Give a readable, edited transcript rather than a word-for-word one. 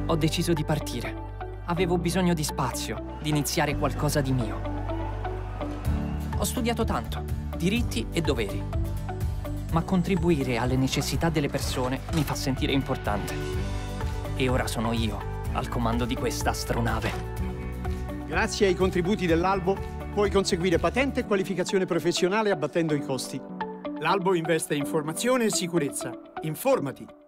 ho deciso di partire. Avevo bisogno di spazio, di iniziare qualcosa di mio. Ho studiato tanto, diritti e doveri. Ma contribuire alle necessità delle persone mi fa sentire importante. E ora sono io al comando di questa astronave. Grazie ai contributi dell'Albo puoi conseguire patente e qualificazione professionale abbattendo i costi. L'Albo investe in formazione e sicurezza. Informati.